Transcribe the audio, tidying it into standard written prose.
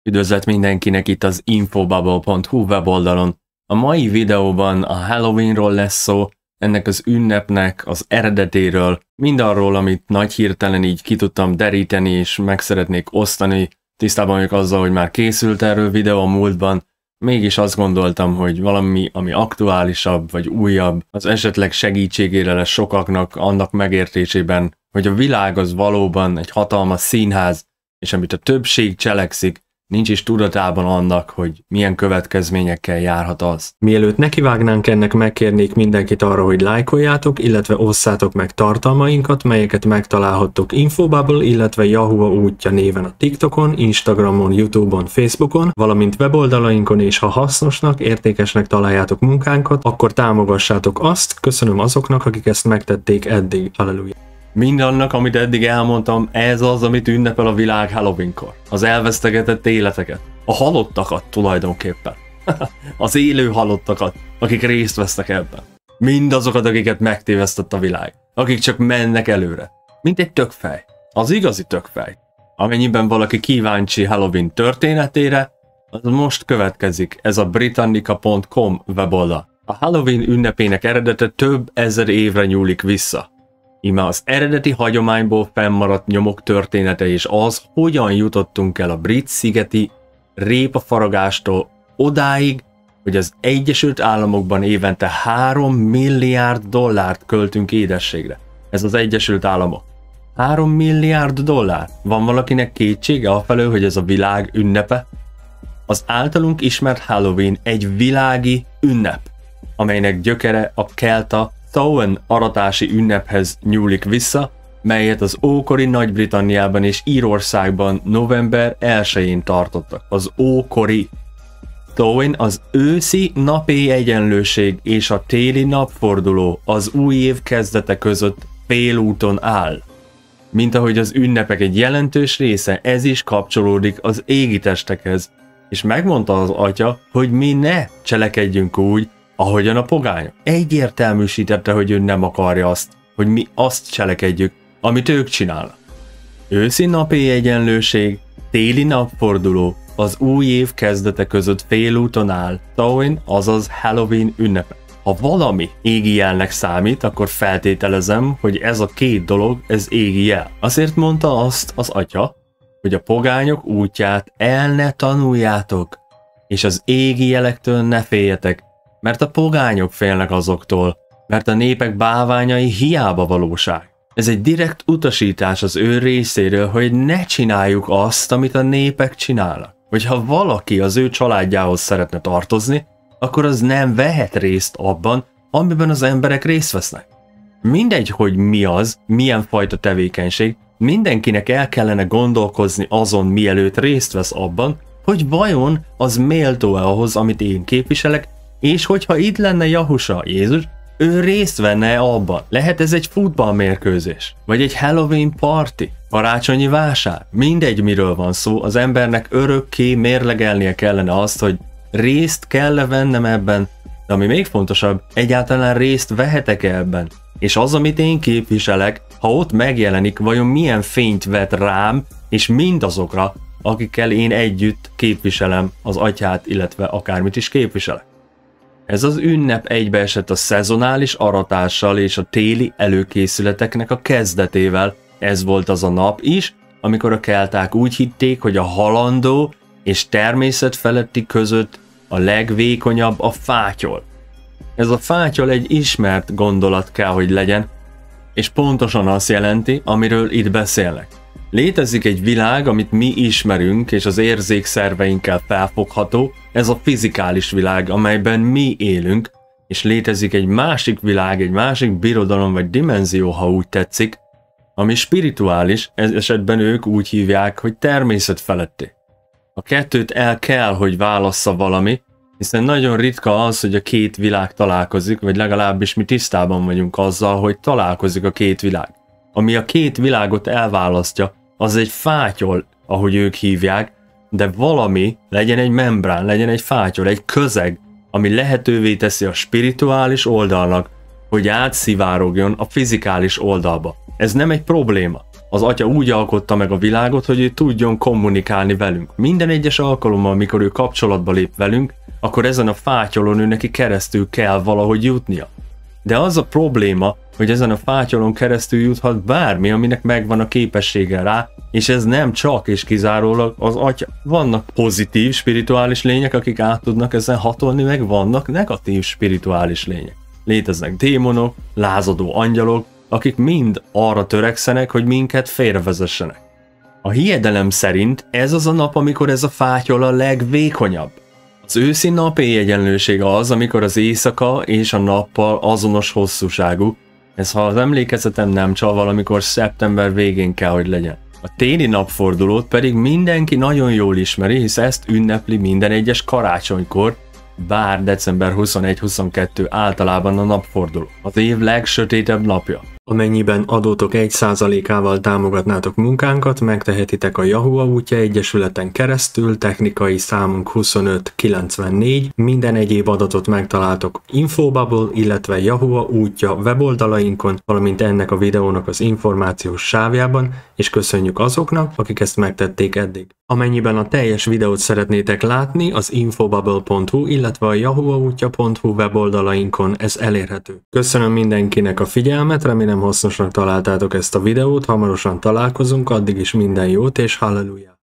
Üdvözlet mindenkinek itt az infobubble.hu weboldalon. A mai videóban a Halloweenról lesz szó, ennek az ünnepnek az eredetéről, mindarról, amit nagy hirtelen így ki tudtam deríteni és meg szeretnék osztani. Tisztában vagyok azzal, hogy már készült erről videó a múltban, mégis azt gondoltam, hogy valami, ami aktuálisabb vagy újabb, az esetleg segítségére lesz sokaknak annak megértésében, hogy a világ az valóban egy hatalmas színház, és amit a többség cselekszik, nincs is tudatában annak, hogy milyen következményekkel járhat az. Mielőtt nekivágnánk ennek, megkérnék mindenkit arra, hogy lájkoljátok, illetve osszátok meg tartalmainkat, melyeket megtalálhattok Infobubble, illetve Yahoo útja néven a TikTokon, Instagramon, YouTube-on, Facebookon, valamint weboldalainkon, és ha hasznosnak, értékesnek találjátok munkánkat, akkor támogassátok azt. Köszönöm azoknak, akik ezt megtették eddig. Halleluja! Mindannak, amit eddig elmondtam, ez az, amit ünnepel a világ Halloweenkor. Az elvesztegetett életeket. A halottakat tulajdonképpen. Az élő halottakat, akik részt vesznek ebben. Mindazokat, akiket megtévesztett a világ. Akik csak mennek előre. Mint egy tökfej. Az igazi tökfej. Amennyiben valaki kíváncsi Halloween történetére, az most következik. Ez a Britannica.com weboldal. A Halloween ünnepének eredete több ezer évre nyúlik vissza. Íme az eredeti hagyományból fennmaradt nyomok története és az, hogyan jutottunk el a brit szigeti répafaragástól odáig, hogy az Egyesült Államokban évente 3 milliárd dollárt költünk édességre. Ez az Egyesült Államok. 3 milliárd dollár. Van valakinek kétsége afelől, hogy ez a világ ünnepe? Az általunk ismert Halloween egy világi ünnep, amelynek gyökere a kelta Samhain aratási ünnephez nyúlik vissza, melyet az ókori Nagy-Britanniában és Írországban november 1-én tartottak. Az ókori Samhain az őszi napéjegyenlőség és a téli napforduló az új év kezdete között félúton áll. Mint ahogy az ünnepek egy jelentős része, ez is kapcsolódik az égitestekhez, és megmondta az atya, hogy mi ne cselekedjünk úgy, ahogyan a pogányok. Egyértelműsítette, hogy ő nem akarja azt, hogy mi azt cselekedjük, amit ők csinálnak. Őszi napéjegyenlőség, téli napforduló, az új év kezdete között félúton áll, Samhain, azaz Halloween ünnepe. Ha valami égi jelnek számít, akkor feltételezem, hogy ez a két dolog, ez égi jel. Azért mondta azt az atya, hogy a pogányok útját el ne tanuljátok, és az égi jelektől ne féljetek, mert a pogányok félnek azoktól, mert a népek bálványai hiába valóság. Ez egy direkt utasítás az ő részéről, hogy ne csináljuk azt, amit a népek csinálnak. Hogyha valaki az ő családjához szeretne tartozni, akkor az nem vehet részt abban, amiben az emberek részt vesznek. Mindegy, hogy mi az, milyen fajta tevékenység, mindenkinek el kellene gondolkozni azon, mielőtt részt vesz abban, hogy vajon az méltó-e ahhoz, amit én képviselek, és hogyha itt lenne Jahusha, Jézus, ő részt venne abban. Lehet ez egy futballmérkőzés, vagy egy Halloween party, karácsonyi vásár. Mindegy, miről van szó, az embernek örökké mérlegelnie kellene azt, hogy részt kell vennem ebben, de ami még fontosabb, egyáltalán részt vehetek-e ebben. És az, amit én képviselek, ha ott megjelenik, vajon milyen fényt vet rám, és mindazokra, akikkel én együtt képviselem az atyát, illetve akármit is képviselek. Ez az ünnep egybeesett a szezonális aratással és a téli előkészületeknek a kezdetével. Ez volt az a nap is, amikor a kelták úgy hitték, hogy a halandó és természet feletti között a legvékonyabb a fátyol. Ez a fátyol egy ismert gondolat kell, hogy legyen, és pontosan azt jelenti, amiről itt beszélnek. Létezik egy világ, amit mi ismerünk, és az érzékszerveinkkel felfogható, ez a fizikális világ, amelyben mi élünk, és létezik egy másik világ, egy másik birodalom vagy dimenzió, ha úgy tetszik, ami spirituális, ez esetben ők úgy hívják, hogy természet feletti. A kettőt el kell, hogy válassza valami, hiszen nagyon ritka az, hogy a két világ találkozik, vagy legalábbis mi tisztában vagyunk azzal, hogy találkozik a két világ. Ami a két világot elválasztja, az egy fátyol, ahogy ők hívják, de valami, legyen egy membrán, legyen egy fátyol, egy közeg, ami lehetővé teszi a spirituális oldalnak, hogy átszivárogjon a fizikális oldalba. Ez nem egy probléma. Az Atya úgy alkotta meg a világot, hogy ő tudjon kommunikálni velünk. Minden egyes alkalommal, amikor ő kapcsolatba lép velünk, akkor ezen a fátyolon ő neki keresztül kell valahogy jutnia. De az a probléma, hogy ezen a fátyolon keresztül juthat bármi, aminek megvan a képessége rá, és ez nem csak és kizárólag az Atya. Vannak pozitív spirituális lények, akik át tudnak ezen hatolni, meg vannak negatív spirituális lények. Léteznek démonok, lázadó angyalok, akik mind arra törekszenek, hogy minket félrevezessenek. A hiedelem szerint ez az a nap, amikor ez a fátyol a legvékonyabb. Az őszi napi egyenlősége az, amikor az éjszaka és a nappal azonos hosszúságú. Ez, ha az emlékezetem nem csal, valamikor szeptember végén kell, hogy legyen. A téli napfordulót pedig mindenki nagyon jól ismeri, hisz ezt ünnepli minden egyes karácsonykor, bár december 21-22 általában a napforduló, az év legsötétebb napja. Amennyiben adótok 1%-ával támogatnátok munkánkat, megtehetitek a Jahua útja egyesületen keresztül, technikai számunk 2594, minden egyéb adatot megtaláltok Infobubble, illetve Jahua útja weboldalainkon, valamint ennek a videónak az információs sávjában, és köszönjük azoknak, akik ezt megtették eddig. Amennyiben a teljes videót szeretnétek látni, az infobubble.hu, illetve a jahuaútja.hu weboldalainkon ez elérhető. Köszönöm mindenkinek a figyelmet, remélem hasznosnak találtátok ezt a videót, hamarosan találkozunk, addig is minden jót és halleluja!